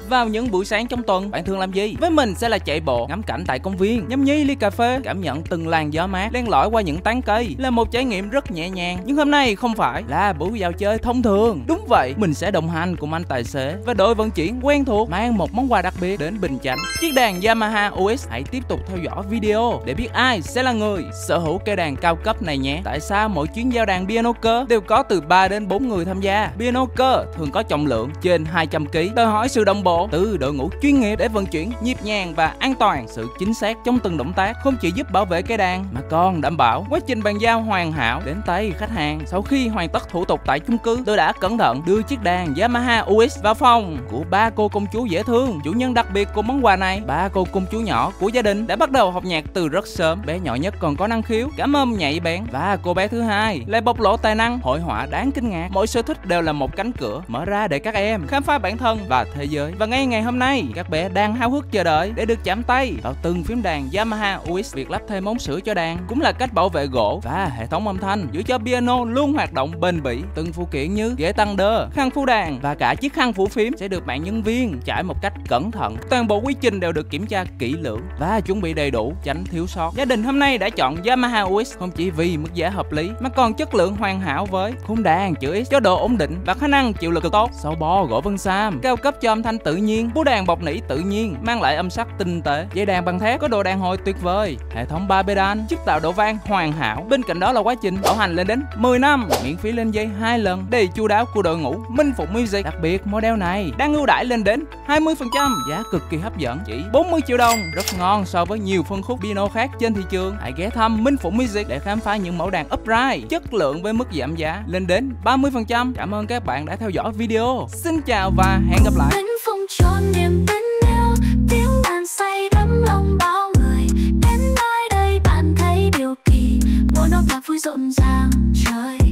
Vào những buổi sáng trong tuần, bạn thường làm gì? Với mình sẽ là chạy bộ, ngắm cảnh tại công viên, nhâm nhi ly cà phê, cảm nhận từng làn gió mát len lỏi qua những tán cây, là một trải nghiệm rất nhẹ nhàng. Nhưng hôm nay không phải là buổi dạo chơi thông thường. Đúng vậy, mình sẽ đồng hành cùng anh tài xế và đội vận chuyển quen thuộc, mang một món quà đặc biệt đến Bình Chánh. Chiếc đàn Yamaha OS. Hãy tiếp tục theo dõi video để biết ai sẽ là người sở hữu cây đàn cao cấp này nhé. Tại sao mỗi chuyến giao đàn piano cơ đều có từ 3 đến 4 người tham gia? Piano cơ thường có trọng lượng trên 200 kg, đòi hỏi sự đồng bộ từ đội ngũ chuyên nghiệp để vận chuyển nhịp nhàng và an toàn. Sự chính xác trong từng động tác không chỉ giúp bảo vệ cây đàn mà còn đảm bảo quá trình bàn giao hoàn hảo đến tay khách hàng. Sau khi hoàn tất thủ tục tại chung cư, tôi đã cẩn thận đưa chiếc đàn Yamaha OS vào phòng của ba cô công chúa dễ thương, chủ nhân đặc biệt của món quà này. Ba cô công chúa nhỏ của gia đình đã bắt đầu học nhạc từ rất sớm. Bé nhỏ nhất còn có năng khiếu cảm âm nhạy bén, và cô bé thứ hai lại bộc lộ tài năng hội họa đáng kinh ngạc. Mỗi sở thích đều là một cánh cửa mở ra để các em khám phá bản thân và thế giới. Và ngay ngày hôm nay, các bé đang háo hức chờ đợi để được chạm tay vào từng phím đàn Yamaha OS. Việc lắp thêm ống sưởi cho đàn cũng là cách bảo vệ gỗ và hệ thống âm thanh, giữ cho piano luôn hoạt động bền bỉ. Từng phụ kiện như ghế tăng đơ, khăn phủ đàn và cả chiếc khăn phủ phím sẽ được bạn nhân viên trải một cách cẩn thận. Toàn bộ quy trình đều được kiểm tra kỹ lưỡng và chuẩn bị đầy đủ, tránh thiếu sót. Gia đình hôm nay đã chọn Yamaha OS không chỉ vì mức giá hợp lý mà còn chất lượng hoàn hảo với khung đàn chữ S cho độ ổn định và khả năng chịu lực cực tốt. Sâu bo gỗ vân sam cao cấp cho âm thanh tự nhiên, búa đàn bọc nỉ tự nhiên mang lại âm sắc tinh tế, dây đàn bằng thép có độ đàn hồi tuyệt vời, hệ thống 3 pedal giúp tạo độ vang hoàn hảo. Bên cạnh đó là quá trình bảo hành lên đến 10 năm, miễn phí lên dây 2 lần, đầy chu đáo của đội ngũ Minh Phụng Music. Đặc biệt model này đang ưu đãi lên đến 20%, giá cực kỳ hấp dẫn, chỉ 40 triệu đồng, rất ngon so với nhiều phân khúc piano khác trên thị trường. Hãy ghé thăm Minh Phụng Music để khám phá những mẫu đàn upright chất lượng với mức giảm giá lên đến 30%. Cảm ơn các bạn đã theo dõi video. Xin chào và hẹn gặp lại. Minh Phụng cho niềm tin yêu, tiếng đàn say đắm lòng bao người. Đến nơi đây bạn thấy điều kỳ, mùa non và vui rộn ràng trời.